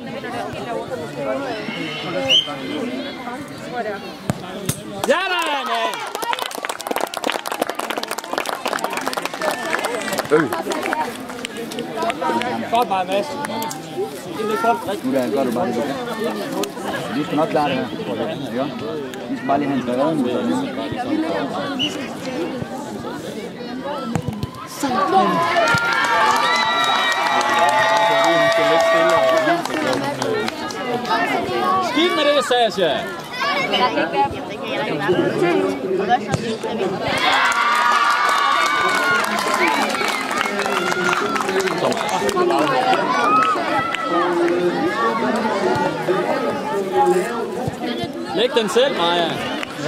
Ja da, mand! Godt bare, Mads. Det er godt. Nu er det godt, du bare det. Vi skal nok klare det her. Ja. Vi skal bare lige have en bredere. Skidt med det, Sasha. Læg den selv, Maja. Ja!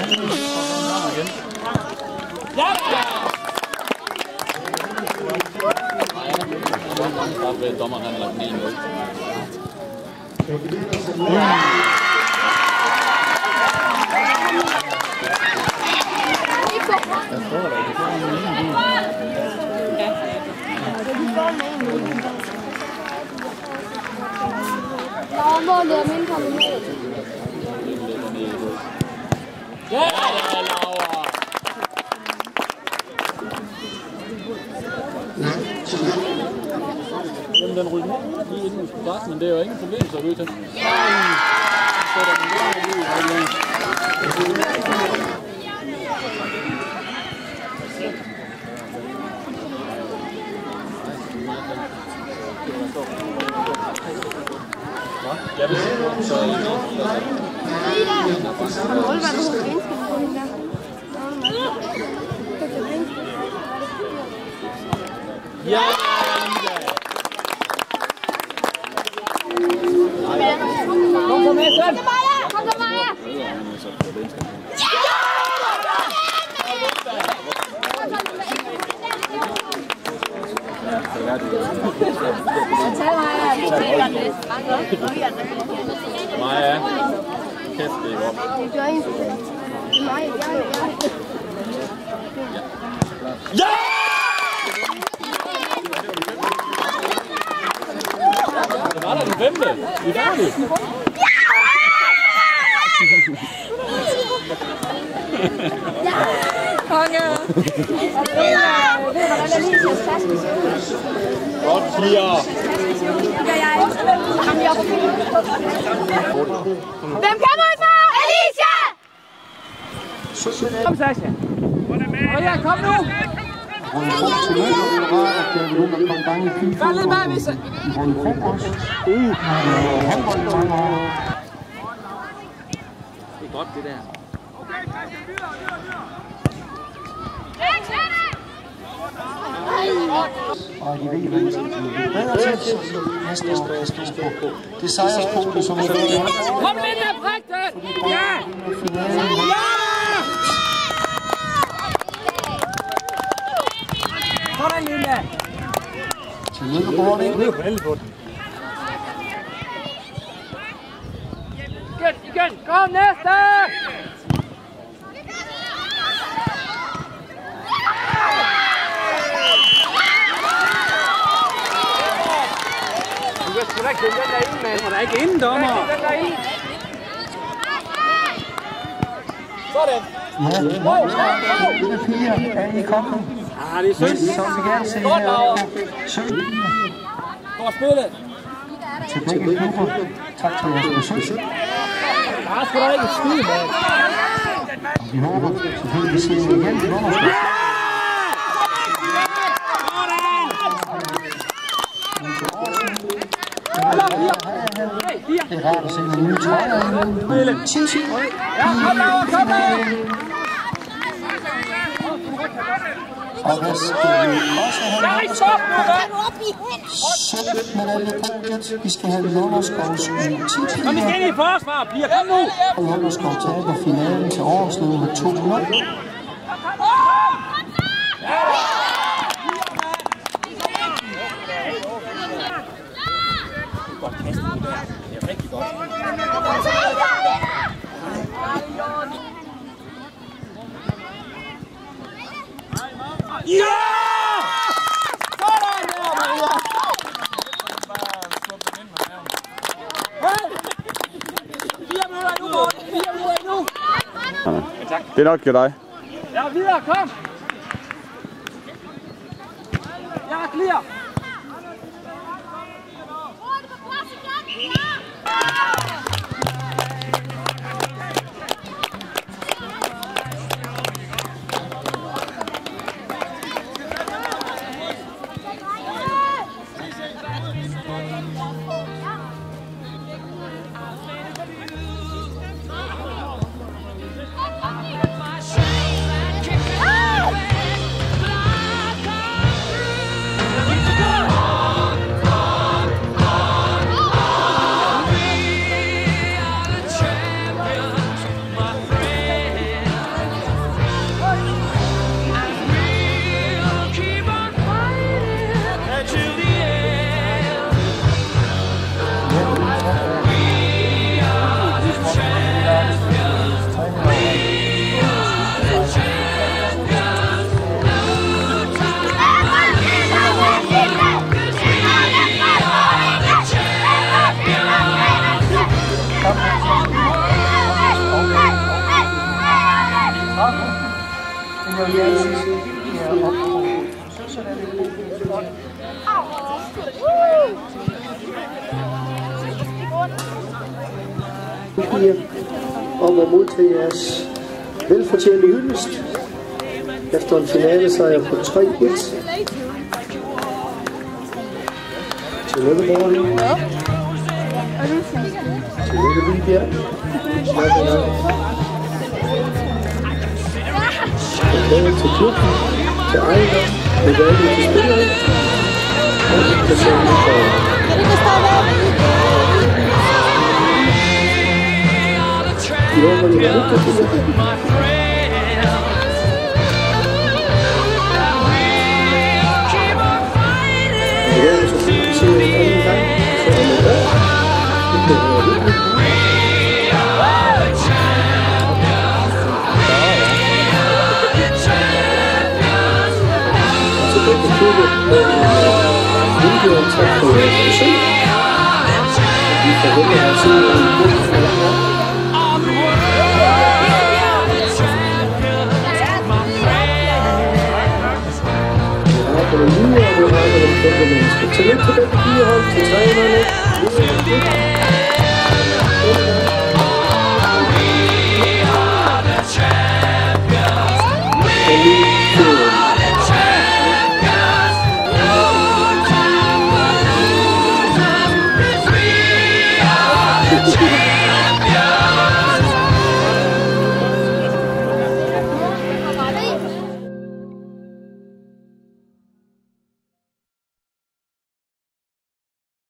Der ved dommeren, han har lagt den 1-0. Ja, Laura! Jamen, den ryger lige inden vi skulle starte, men det er jo ingen problem, så er det ud til. Så er der den der lige. Jeg vil sige, så er det ja! Kom så med, Søren! Kom så, Maja! Maja, kæft, det er godt. Ja! Det var da den 5. Vi er færdige. Konge! Godt, 4. Hvem kommer fra? Alicia! Kom, Sasha. Ja, kom nu! Vær lidt bag, Visse. Det er godt, det der. Og de ved, hvad de skal blive bedre til. Næste år kan stå på det sejrspol, som er der. Kom lidt af prægten! Ja! Ja! Sådan, Linda! Tillykke på det. Det er jo veldig godt. Igen! Kom næste! Du kan sgu da ikke den derinde, mand. Du er da ikke inde, dommer. Sådan. Ja, det er 4. Er I kommet? Ah, det er synd. Så vil vi gerne se Godt, Laura. Godt spillet. til begge klubber. Tak for jeres besøg. Der er sgu da ikke et skid, mand. Vi håber selvfølgelig, vi ser jer igen i Lunderskov. Det er rart at se nogle nye trøjer. Sindssygt. Ja, kom Laura, kom Laura. Og hvad skal vi også have? Sølvmedaljepodiet. Vi skal have Lunderskovs U10. Kom igen i forsvar, piger. Kom nu. Og Lunderskov taber finalen til Årslev med 2-0. Ja! Sådan der, Maria! Det er nok dig. Ja, videre, kom! Jeg er clear! Om at modtage jeres velfortjente hyldest efter en finalesejr på 3-1. Tillykke, Borgen. Tillykke, Vildbjerg. Tillykke til klubben, til ejendom, medalje til spillere og placering i forholdet. I håber, I har lyttet til det. I dag så får vi se en anden gang, så er det der. Det bliver hyggeligt. Så det kan klubbe videoen. Tak for jeres besøg. Vi forventer at se en god forlanggang. Og lige og vi rækker dem kæmpe mennesker. Tillykke til begge pigehold, til trænerne. Og lige